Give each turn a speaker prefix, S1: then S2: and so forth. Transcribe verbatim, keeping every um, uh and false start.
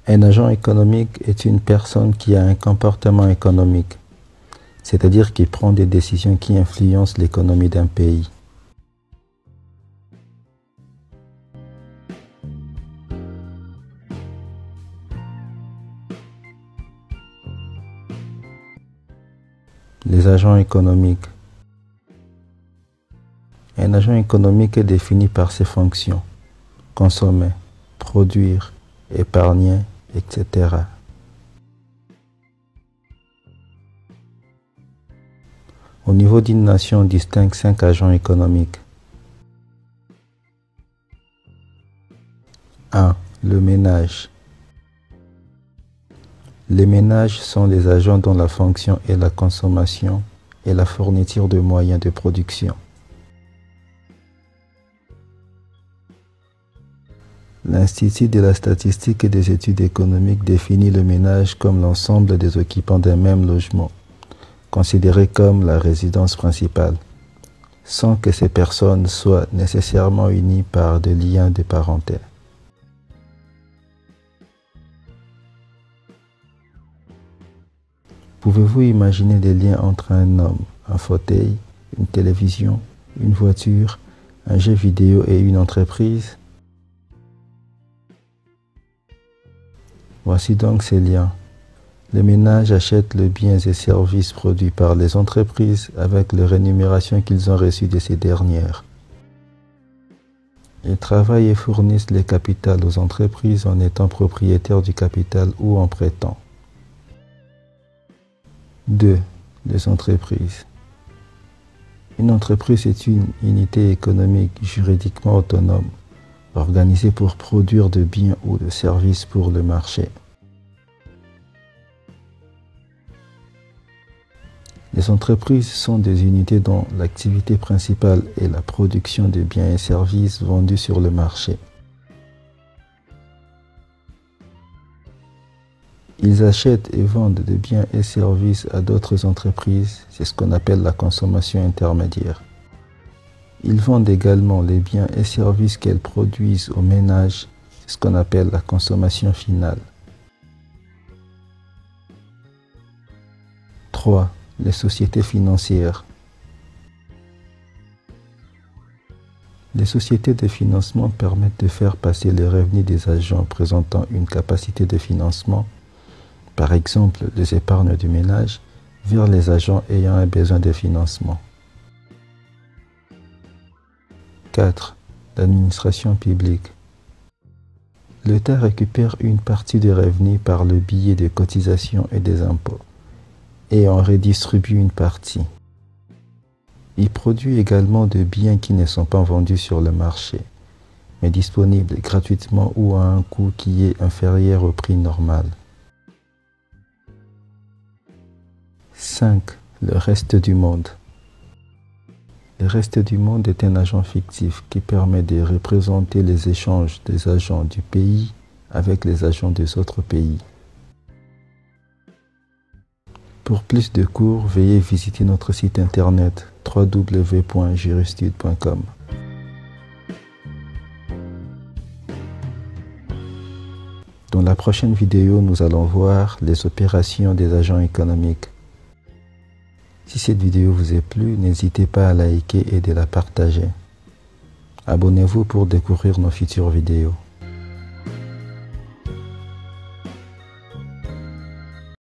S1: Un agent économique est une personne qui a un comportement économique, c'est-à-dire qui prend des décisions qui influencent l'économie d'un pays. Les agents économiques. Un agent économique est défini par ses fonctions: consommer, produire, épargner, et cetera. Au niveau d'une nation, on distingue cinq agents économiques. un. Le ménage. Les ménages sont les agents dont la fonction est la consommation et la fourniture de moyens de production. L'Institut de la statistique et des études économiques définit le ménage comme l'ensemble des occupants d'un même logement, considéré comme la résidence principale, sans que ces personnes soient nécessairement unies par des liens de parenté. Pouvez-vous imaginer les liens entre un homme, un fauteuil, une télévision, une voiture, un jeu vidéo et une entreprise? Voici donc ces liens. Les ménages achètent les biens et services produits par les entreprises avec les rémunérations qu'ils ont reçues de ces dernières. Ils travaillent et fournissent les capitals aux entreprises en étant propriétaires du capital ou en prêtant. deux. Les entreprises. Une entreprise est une unité économique juridiquement autonome, organisée pour produire de biens ou de services pour le marché. Les entreprises sont des unités dont l'activité principale est la production de biens et services vendus sur le marché. Ils achètent et vendent des biens et services à d'autres entreprises, c'est ce qu'on appelle la consommation intermédiaire. Ils vendent également les biens et services qu'elles produisent aux ménages, c'est ce qu'on appelle la consommation finale. trois. Les sociétés financières. Les sociétés de financement permettent de faire passer les revenus des agents présentant une capacité de financement, par exemple les épargnes du ménage, vers les agents ayant un besoin de financement. quatre. L'administration publique. L'État récupère une partie des revenus par le biais des cotisations et des impôts, et en redistribue une partie. Il produit également des biens qui ne sont pas vendus sur le marché, mais disponibles gratuitement ou à un coût qui est inférieur au prix normal. cinq. Le reste du monde. Le reste du monde est un agent fictif qui permet de représenter les échanges des agents du pays avec les agents des autres pays. Pour plus de cours, veuillez visiter notre site internet w w w point juristude point com. Dans la prochaine vidéo, nous allons voir les opérations des agents économiques. Si cette vidéo vous est plu, n'hésitez pas à liker et de la partager. Abonnez-vous pour découvrir nos futures vidéos.